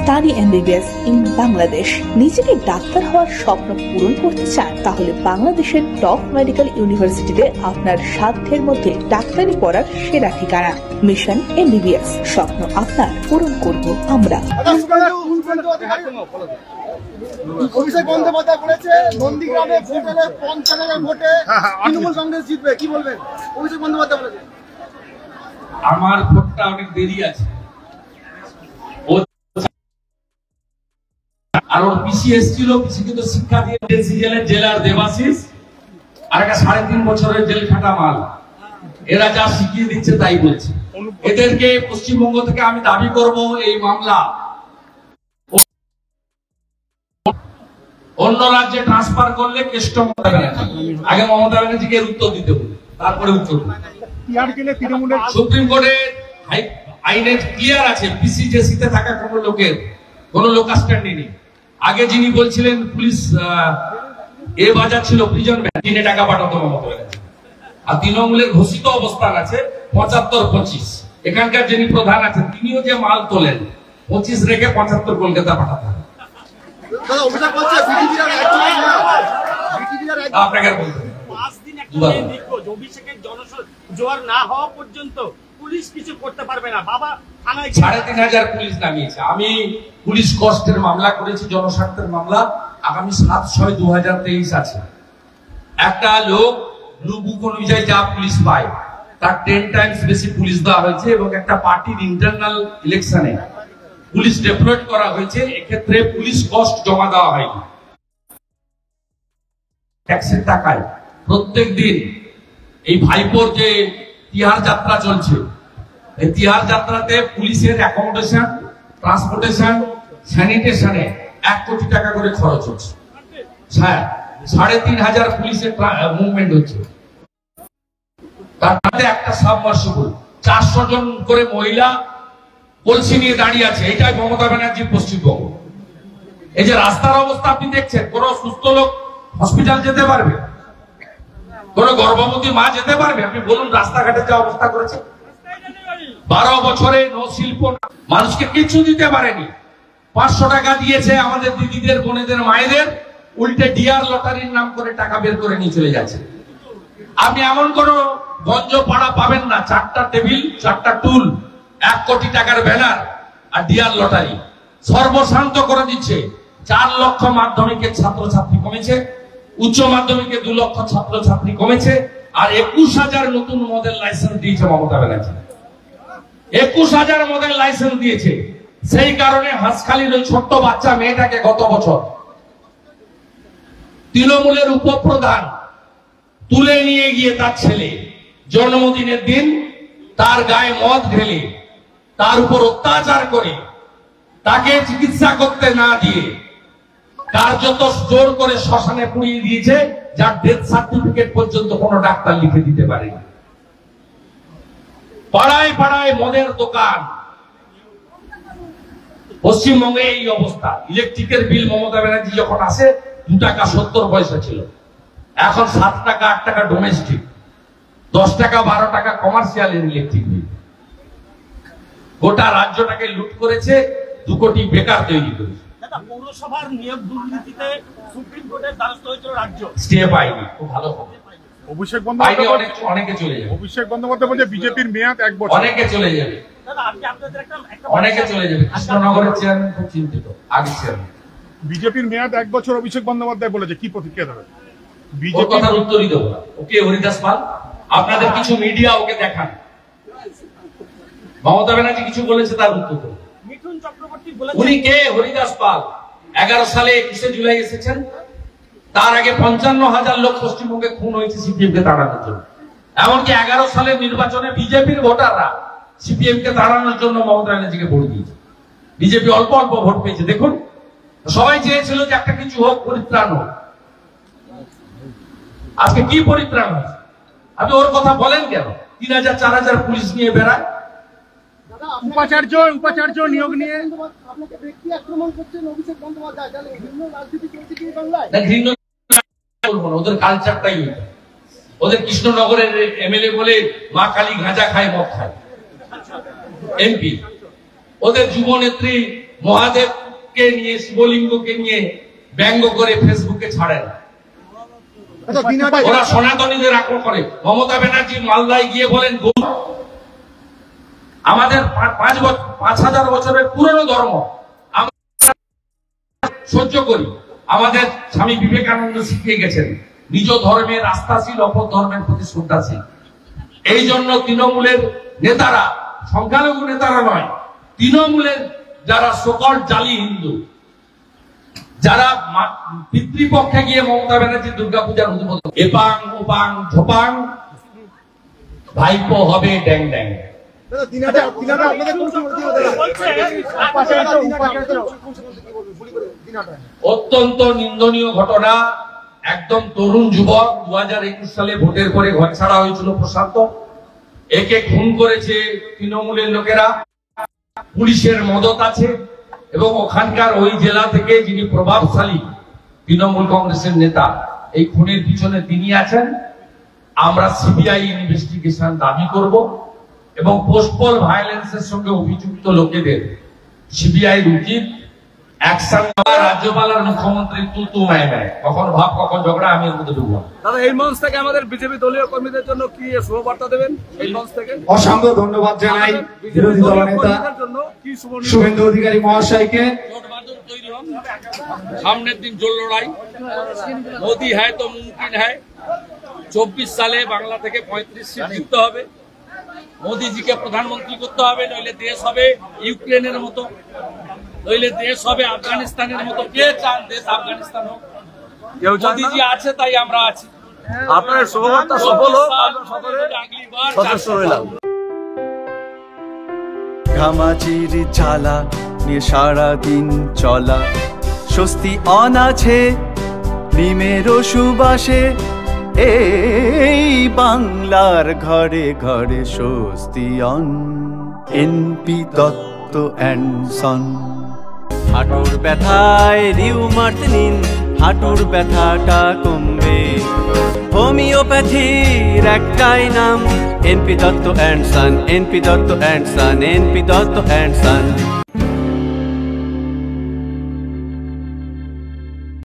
Study MBBS in Bangladesh. নিজেকে doctor হওয়ার স্বপ্ন পূরণ করতে চান? তাহলে বাংলাদেশের টপ মেডিকেল ইউনিভার্সিটিতে আপনার সাধ্যের মধ্যে ডাক্তারি পড়ার সেরা ঠিকানা মিশন এমবিবিএস। স্বপ্ন আপনার পূরণ করব আমরা। অভিষেক বন্দ্যোপাধ্যায় বলেছে নন্দীগ্রামে ভোট হলে 50,000 ভোটে তৃণমূল কংগ্রেস জিতবে, কি বলবেন? অভিষেক বন্দ্যোপাধ্যায় বলেছে আমার ভোটটা অনেক দেরি আছে, আর ওর পিসি এসেছিল, পিসি কিন্তু শিক্ষা দিয়ে জেলার দেবাশিস আর একটা 3.5 বছরের জেল খাটা মাল। এরা যা শিখিয়ে দিচ্ছে তাই বলছে। এদেরকে পশ্চিমবঙ্গ থেকে আমি দাবি করব এই মামলা অন্য রাজ্যে ট্রান্সফার করলে কেষ্ট মমতা ব্যানার্জি, আগে মমতা ব্যানার্জিকে উত্তর দিতে বলে তারপরে উত্তর। সুপ্রিম কোর্টের আইনে ক্লিয়ার আছে, পিসি জেসিতে থাকা কোন লোকাল স্ট্যান্ডি নেই। আগে যিনি বলছিলেন পুলিশ বাজার ছিল প্রিজন ভ্যান, 3 টাকা পাঠাতো মমতা ব্যানার্জি। আর তৃণমূলের ঘোষিত অবস্থান আছে 75-25। এখানকার যিনি প্রধান আছেন তিনিও যে মাল তোলেন 25 রেখে 75 কলকাতা পাঠাতে হবে। আপনাকে বলতে 5 দিন একটা নিখোঁজ, অভিষেকের জোয়ার না হওয়া পর্যন্ত পুলিশ কিছু করতে পারবে না। বাবা থানায় 3,500 পুলিশ নামিয়েছে। আমি পুলিশ কষ্টের মামলা করেছি, জনস্বার্থের মামলা। আগামী 7/6/2023 আছে। একটা লোক ব্লু বুক অনুযায়ী যা পুলিশ পায় তার 10 টাইমস বেশি পুলিশ দেওয়া হয়েছে এবং একটা পার্টির ইন্টারনাল ইলেকশনে পুলিশ ডেপ্লয়েড করা হয়েছে। এক্ষেত্রে পুলিশ কস্ট জমা দেওয়া হয়নি। ট্যাক্সের টাকায় প্রত্যেক দিন এই ভাইপোর যে তিহার যাত্রা চলছে, এই তিহার যাত্রাতে পুলিশের অ্যাকোমোডেশন, ট্রান্সপোর্টেশন, স্যানিটেশনে 1 কোটি টাকা করে খরচ হচ্ছে। হ্যাঁ, 3,500 পুলিশের মুভমেন্ট হচ্ছে। তার মধ্যে একটা সাবমার্সিবল, 400 জন করে মহিলা কলসি নিয়ে দাঁড়িয়ে আছে। এটাই মমতা ব্যানার্জির পশ্চিমবঙ্গ। এই যে রাস্তার অবস্থা আপনি দেখছেন, কোন সুস্থ লোক হসপিটাল যেতে পারবে? কোন গর্ভবতী মা যেতে পারবে? আপনি বলুন রাস্তাঘাটে যা অবস্থা করেছে। 12 বছরে নো শিল্প, মানুষকে কিছু দিতে পারেনি। 500 টাকা দিয়েছে আমাদের দিদিদের, বোনেদের, মায়েদের, উল্টে ডিআর লটারির নাম করে টাকা বের করে নিয়ে চলে যাচ্ছে। আপনি এমন কোন গঞ্জ পাড়া পাবেন না, 4টা টেবিল, 4টা টুল, 1 কোটি টাকার ব্যানার আর ডিআর লটারি সর্বশান্ত করে দিচ্ছে। 4 লক্ষ মাধ্যমিকের ছাত্রছাত্রী কমেছে, উচ্চ মাধ্যমিকে 2 লক্ষ ছাত্রছাত্রী কমেছে, আর 21,000 নতুন মডেল লাইসেন্স দিয়েছে মমতা ব্যানার্জি। 21,000 মডেল লাইসেন্স দিয়েছে। সেই কারণে হাঁসখালির ওই ছোট্ট বাচ্চা মেয়েটাকে গত বছর তৃণমূলের উপপ্রধান তুলে নিয়ে গিয়ে তার ছেলে জন্মদিনের দিন তার গায়ে মদ ঢেলে তার উপর অত্যাচার করে তাকে চিকিৎসা করতে না দিয়ে কার্যত জোর করে শ্মশানে পুড়িয়ে দিয়েছে, যার ডেথ সার্টিফিকেট পর্যন্ত কোনো ডাক্তার লিখে দিতে পারেনি। পাড়ায় পাড়ায় মদের দোকান। পশ্চিমবঙ্গে এই অবস্থা। ইলেকট্রিকের বিল মমতা ব্যানার্জি যখন আসে 2 টাকা 70 পয়সা ছিল, এখন 7 টাকা 8 টাকা ডোমেস্টিক, 10 টাকা 12 টাকা কমার্শিয়াল ইলেকট্রিক বিল। গোটা রাজ্যটাকে লুট করেছে, 2 কোটি বেকার তৈরি করেছে। পৌরসভার নিয়োগ দুর্নীতিতে সুপ্রিম কোর্টের দ্বারস্থ হয়েছিল রাজ্য, স্টে পায়নি। খুব ভালো খবর। অভিষেক বন্দ্যোপাধ্যায় অনেকে চলে যাবে। অভিষেক বন্দ্যোপাধ্যায় বলছে বিজেপির মেয়াদ 1 বছর। অনেকে চলে যাবে, অনেকে চলে যাবে। কৃষ্ণনগরের চেয়ারম্যান খুব চিন্তিত। আগে চেয়ারম্যান বিজেপির মেয়াদ 1 বছর অভিষেক বন্দ্যোপাধ্যায় বলেছে, কি প্রতিক্রিয়া দেবে? বিজেপি কথার উত্তরই দেবো না। ওকে হরিদাস পাল, আপনাদের কিছু মিডিয়া ওকে দেখান। মমতা ব্যানার্জি কিছু বলেছে তার উত্তর দেবো। মিঠুন চক্রবর্তী বলেছেন, উনি কে? হরিদাস পাল 11 সালে 21শে জুলাই এসেছেন। তার আগে 55,000 লোক পশ্চিমবঙ্গে খুন হয়েছে সিপিএম কে তাড়ানোর জন্য। এমনকি 11 সালের নির্বাচনে বিজেপির ভোটাররা সিপিএম কে তাড়ানোর জন্য মমতা ব্যানার্জিকে ভোট দিয়েছে। বিজেপি অল্প অল্প ভোট পেয়েছে। দেখুন, সবাই চেয়েছিল যে একটা কিছু হোক, পরিত্রাণ হোক। আজকে কি পরিত্রাণ হয়েছে? আপনি ওর কথা বলেন কেন? 3,000-4,000 পুলিশ নিয়ে বেড়ায়। উপাচার্য নিয়োগ নিয়ে আপনাকে ব্যক্তি আক্রমণ করছেন অভিষেক বন্দ্যোপাধ্যায়। তাহলে ঘৃণ্য রাজনীতি চলছে কি বাংলায়? না, ঘৃণ্য বলবো না, ওদের কালচারটাই ওইটা। ওদের কৃষ্ণনগরের এমএলএ বলে মা কালী গাঁজা খায়, মদ খায়। এমপি ওদের যুব নেত্রী মহাদেবকে নিয়ে, শিবলিঙ্গকে নিয়ে ব্যঙ্গ করে ফেসবুকে ছাড়েন। ওরা সনাতনীদের আক্রমণ করে। মমতা ব্যানার্জি মালদায় গিয়ে বলেন আমাদের 5,000 বছরের পুরনো ধর্ম আমরা সহ্য করি। আমাদের স্বামী বিবেকানন্দ শিখিয়ে গেছেন নিজ ধর্মের আস্থাশীল, অপর ধর্মের প্রতি শ্রদ্ধাশীল। এই জন্য তৃণমূলের নেতারা, সংখ্যালঘু নেতারা নয়, তৃণমূলের যারা সকল জালি হিন্দু, যারা পিতৃপক্ষে গিয়ে মমতা ব্যানার্জি দুর্গাপূজার উদ্বোধন, এপাং ওপাং ঝপাং, ভাইপো হবে ড্যাং ড্যাং। অত্যন্ত নিন্দনীয় ঘটনা। একদম তরুণ যুবক 2021 সালে ভোটের পরে ঘর ছাড়া হয়েছিল প্রশান্ত, একে খুন করেছে তৃণমূলের লোকেরা, পুলিশের মদত আছে এবং ওখানকার ওই জেলা থেকে যিনি প্রভাবশালী তৃণমূল কংগ্রেসের নেতা, এই খুনের পিছনে তিনি আছেন। আমরা সিবিআই ইনভেস্টিগেশন দাবি করব এবং পোস্টপল ভায়োলেন্সের সঙ্গে অভিযুক্ত লোকেদের সিবিআই উচিত অ্যাকশন। রাজ্যপাল আর মুখ্যমন্ত্রী তু মায় মায়, কখন ভাব কখন ঝগড়া, আমি এর মধ্যে ঢুকলাম। দাদা, এই মঞ্চ থেকে আমাদের বিজেপি দলীয় কর্মীদের জন্য কি শুভবার্তা দেবেন? এই মঞ্চ থেকে অসংখ্য ধন্যবাদ জানাই বিরোধী দলনেতা শুভেন্দু অধিকারী মহাশয়কে। সামনের দিন জোর লড়াই, মোদি হ্যায় তো মুমকিন হ্যায়। 24 সালে বাংলা থেকে 35 সিট জিততে হবে, মোদিজিকে প্রধানমন্ত্রী করতে হবে, নইলে দেশ হবে ইউক্রেনের মতো, নইলে দেশ হবে আফগানিস্তানের মতো। কে চান দেশ আফগানিস্তান হোক? মোদিজি আছে তাই আমরা আছি। আপনার শুভবার্তা সফল হোক, সদস্য হইলাম। ঘামাচির জ্বালা নিয়ে সারাদিন চলা, স্বস্তি অনাছে নিমের সুবাসে, এই বাংলার ঘরে ঘরে স্বস্তি অন। NP Dutta and son. হাঁটুর ব্যথায় রিউমার্ট নিন, হাঁটুর ব্যথাটা কমবে। হোমিওপ্যাথির একটাই নাম, NP Dutta and son, NP Dutta and son, NP Dutta and Son.